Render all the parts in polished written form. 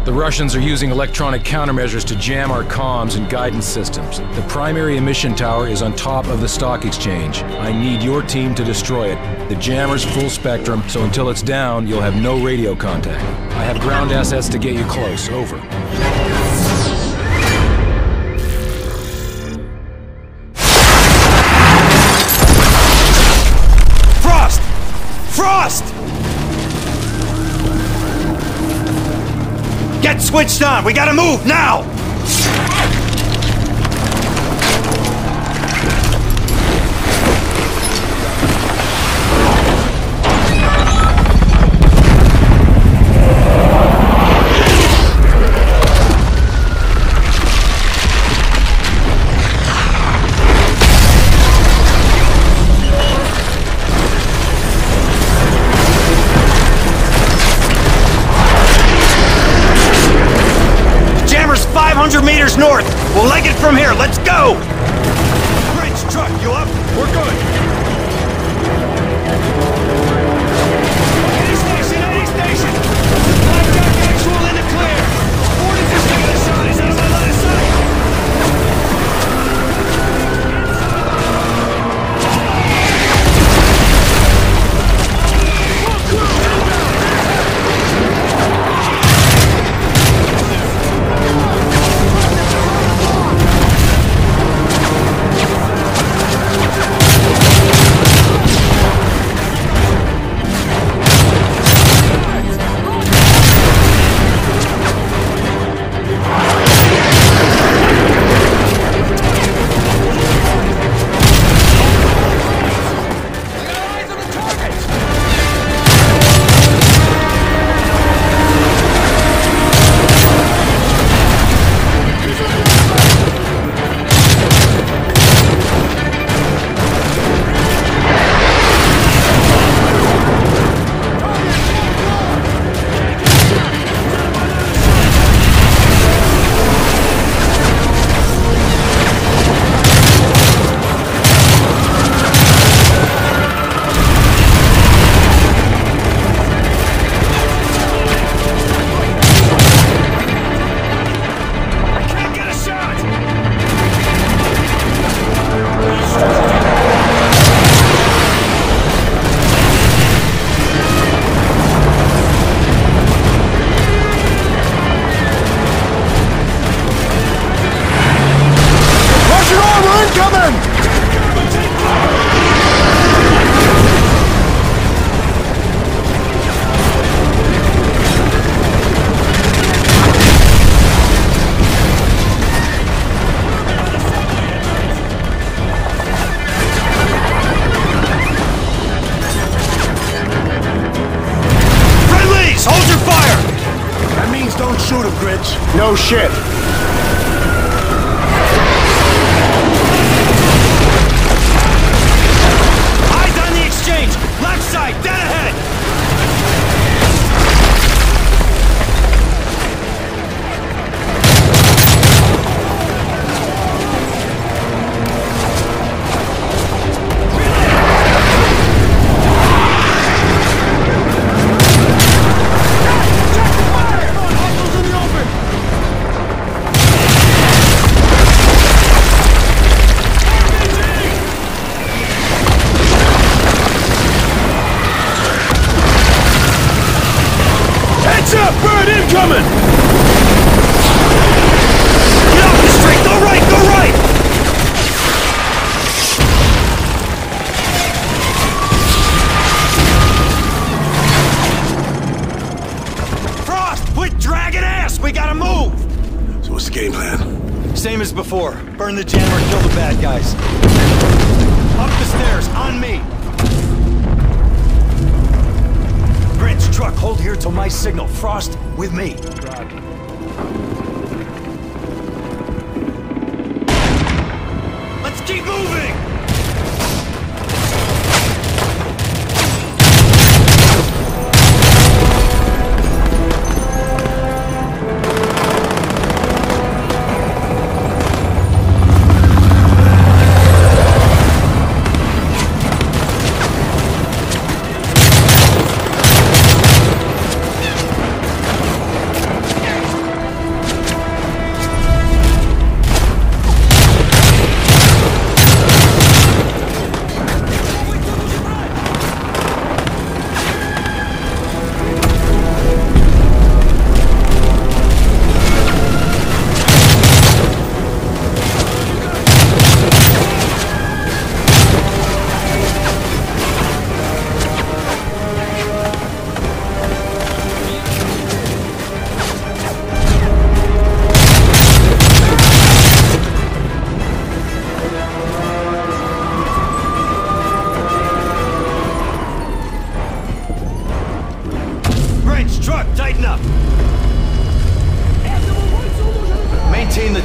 The Russians are using electronic countermeasures to jam our comms and guidance systems. The primary emission tower is on top of the stock exchange. I need your team to destroy it. The jammer's full spectrum, so until it's down, you'll have no radio contact. I have ground assets to get you close. Over. Frost! Frost! Get switched on! We gotta move, now! Meters north. We'll leg it from here. Let's go! Bridge, truck, you up? We're good. Any station, any station! Blackjack actual in the clear! Ford is just taking a shot. He's out of my line of sight! No shit. Eyes on the exchange! Left side, dead ahead! Bird incoming! Get off the street! Go right! Go right! Frost! Quit dragging ass! We gotta move! So what's the game plan? Same as before. Burn the jammer and kill the bad guys. Up the stairs, on me! Bridge, truck, hold here till my signal. Frost, with me. Let's keep moving!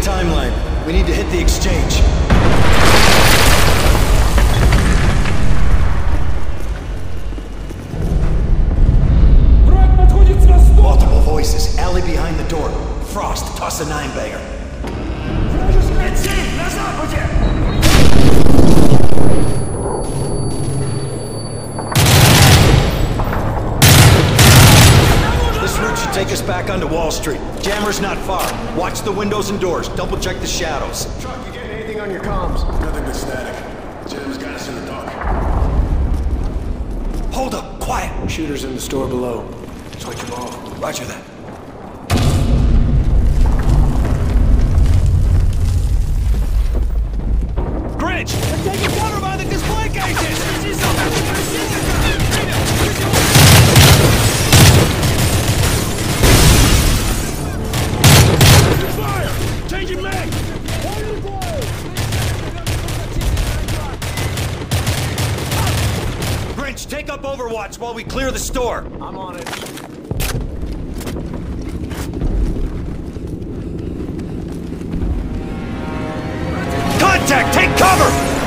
timeline. We need to hit the exchange. Multiple voices. Alley behind the door. Frost, toss a 9-bagger. This route should take us back onto Wall Street. Jammer's not far. Watch the windows and doors. Double check the shadows. Chuck, you getting anything on your comms? Nothing but static. Jam's got us in the dark. Hold up. Quiet. Shooters in the store below. Switch them off. Roger that. Grinch! They're taking cover by the display cases! Fire! Changing mag! Grinch, take up Overwatch while we clear the store. I'm on it. Contact! Take cover!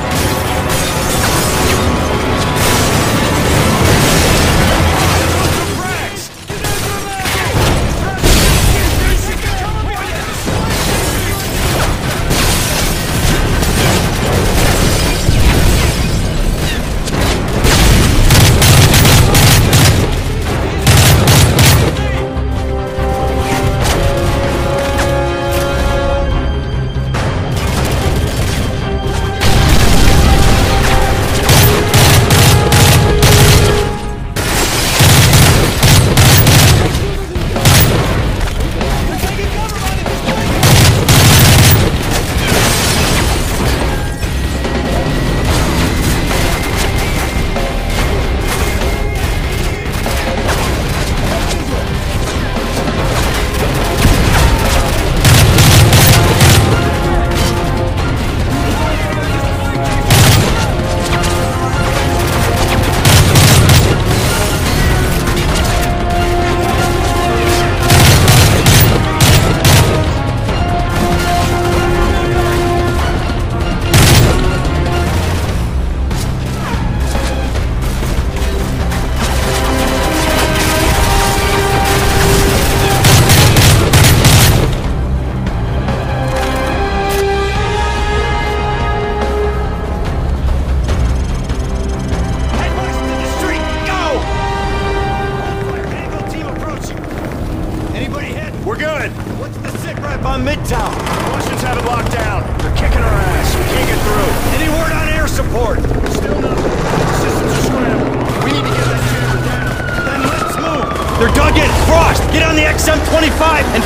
On Midtown. Russians have it locked down. They're kicking our ass. We can't get through. Any word on air support? Still nothing. The systems are scrambled. We need to get that jammer down. Then let's move. They're dug in. Frost, get on the XM-25 and...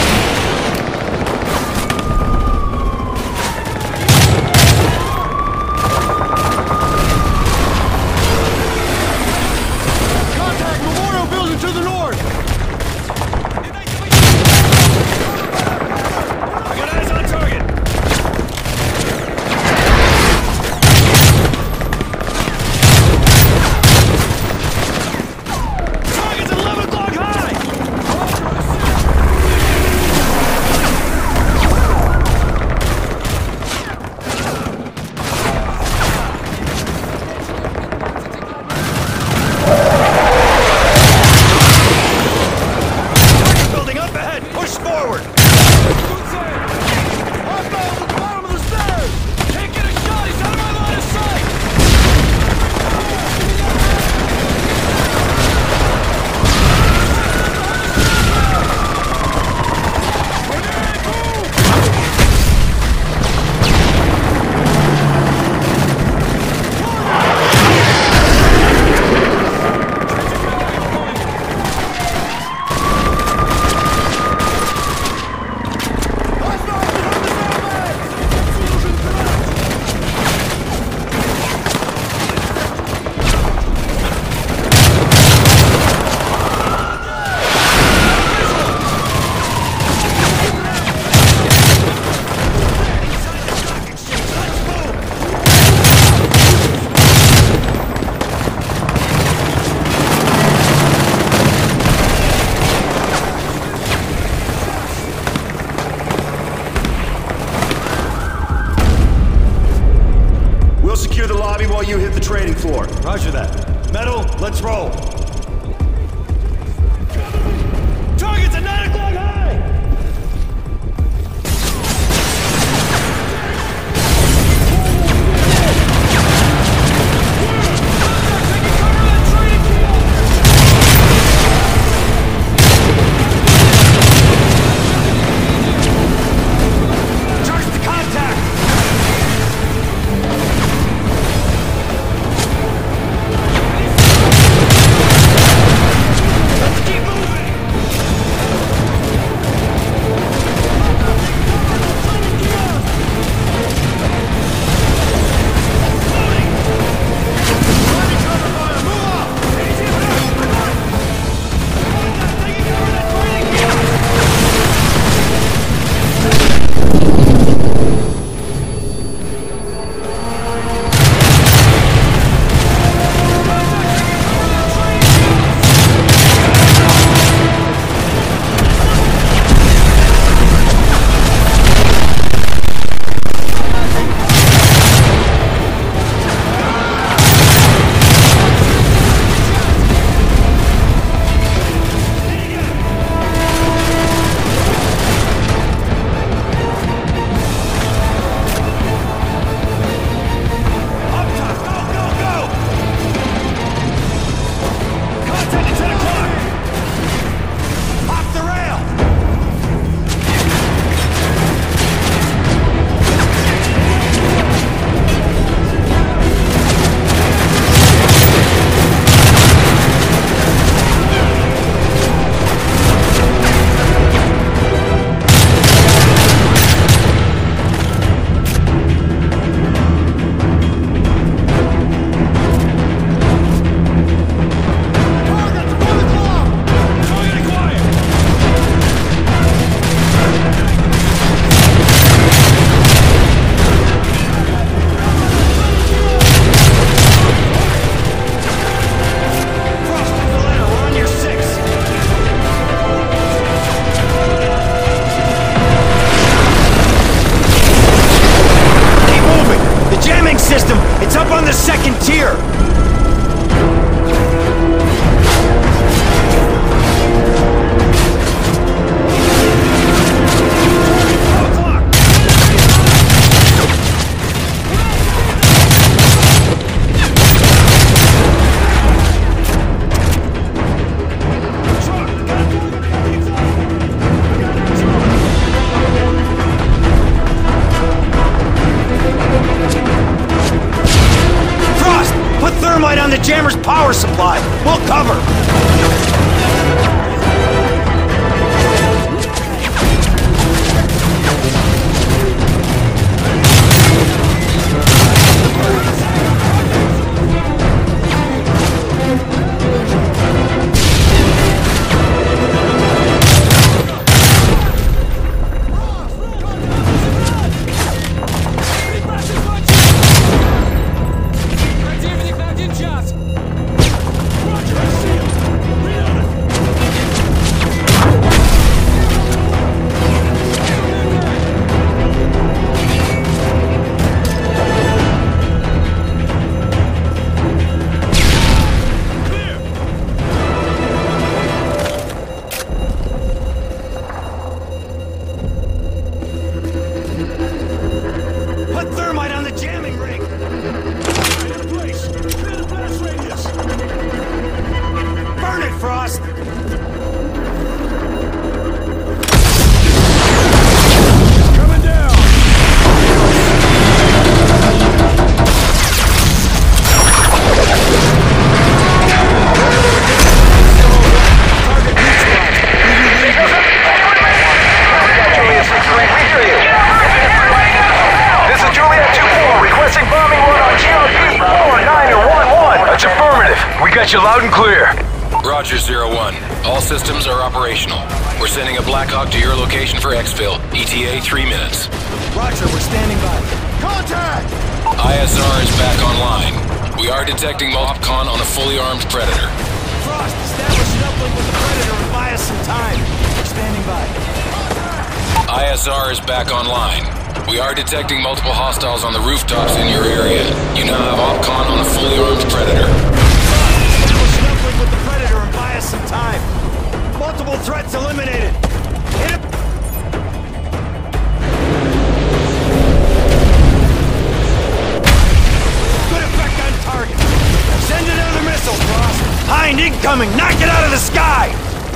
Contact Memorial Building to the north. I got eyes on target. Target's at 11 o'clock high. Building up ahead. Push forward. lobby while you hit the trading floor. Roger that. Metal, let's roll. Target's at 9 o'clock high! Jammer's power supply. We'll cover. You loud and clear. Roger, 01. All systems are operational. We're sending a Black Hawk to your location for exfil. ETA 3 minutes. Roger, we're standing by. Contact! ISR is back online. We are detecting MOPCON on a fully armed Predator. Frost, establish an uplink with the Predator and buy us some time. We're standing by. ISR is back online. We are detecting multiple hostiles on the rooftops in your area. You now have OpCon on a fully armed Predator. We're snuffling with the Predator and buy us some time. Multiple threats eliminated. Hit him. Good effect on target. Send another missile, Frost. Hind incoming. Knock it out of the sky.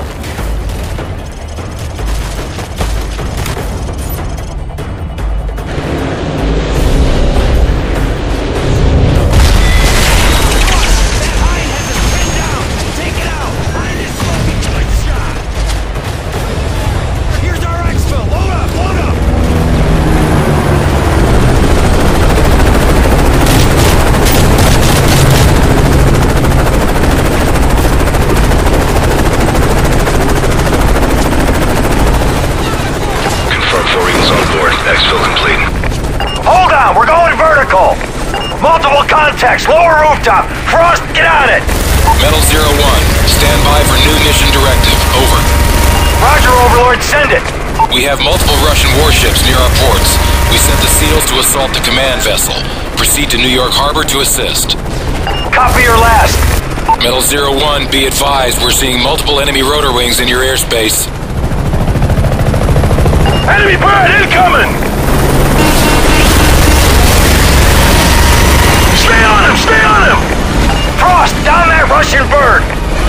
Multiple contacts, lower rooftop. Frost, get on it! Metal 01, stand by for new mission directive. Over. Roger, Overlord, send it! We have multiple Russian warships near our ports. We sent the SEALs to assault the command vessel. Proceed to New York Harbor to assist. Copy your last. Metal 01, be advised, we're seeing multiple enemy rotor wings in your airspace. Enemy bird incoming! Stay on him! Stay on him! Frost, down that Russian bird!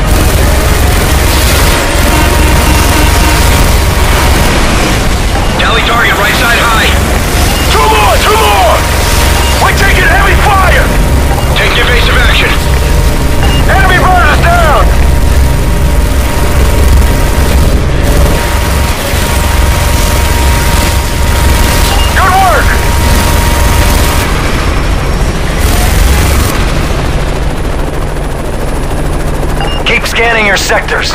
Tally target, right side high. Two more! We're taking heavy fire! Take evasive action. Enemy bird is down! Good work! Keep scanning your sectors.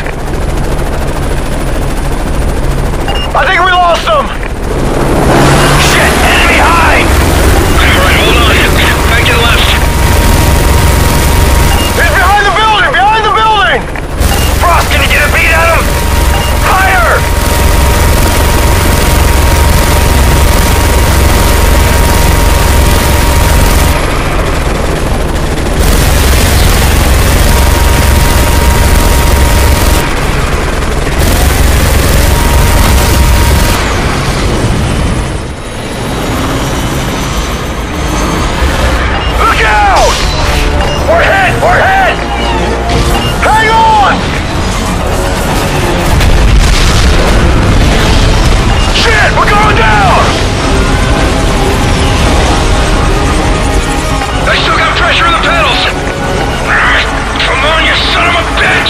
I think we lost them! Shit! Enemy high! Alright, hold on. Back to the left. He's behind the building! Behind the building! Frost, can you get a beat at him? Higher! We're hit! Hang on! Shit, we're going down! I still got pressure in the pedals. Come on, you son of a bitch!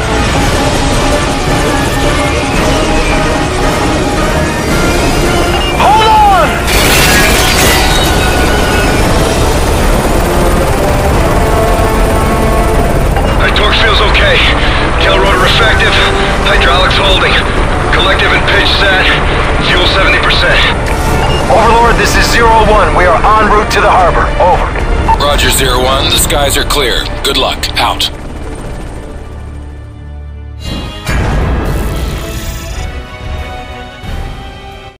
Hold on! Torque feels okay. Tail rotor effective. Hydraulics holding. Collective and pitch set. Fuel 70%. Overlord, this is 01. We are en route to the harbor. Over. Roger, 01. The skies are clear. Good luck. Out.